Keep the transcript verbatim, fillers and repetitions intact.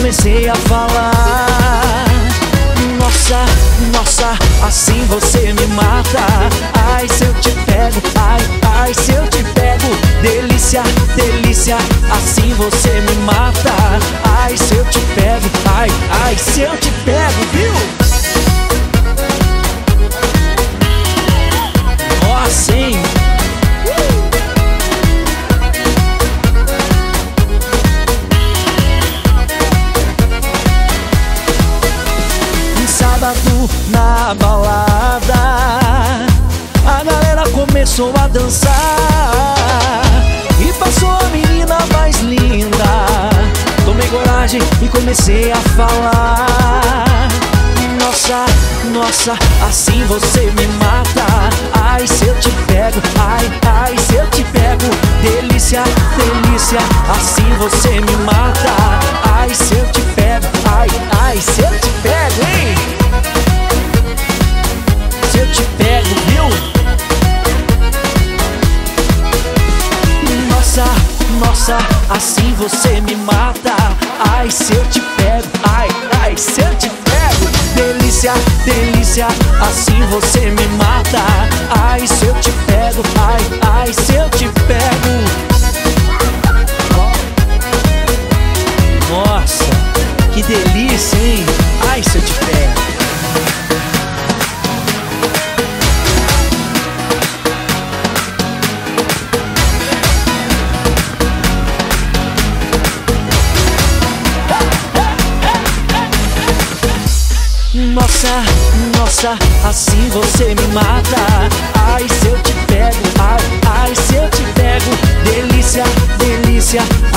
comecei a falar. Nossa, nossa, assim você me mata. Ai, se eu te pego, ai, ai, se eu te pego. Delícia, delícia, assim você me mata. Ai, se eu te pego, ai, ai, se eu te pego, viu? Nossa, hein? Sábado na balada, a galera começou a dançar e passou a menina mais linda. Tomei coragem e comecei a falar. Nossa, nossa, assim você me mata. Ai, se eu te pego, ai, ai, se eu te pego. Delícia, delícia, assim você me mata. Ai, se eu te pego, ai, ai, se eu te pego, hein? Se eu te pego, viu? Nossa, nossa, assim você me mata. Ai, se eu te pego, ai, ai, se eu te pego. Delícia, delícia, assim você me mata. Ai, se eu te pego, ai, ai, se eu te pego. Nossa, que delícia, hein? Ai, se eu te pego. Nossa, nossa, assim você me mata. Ai, se eu te pego, ai, ai, se eu te pego. Delícia, delícia,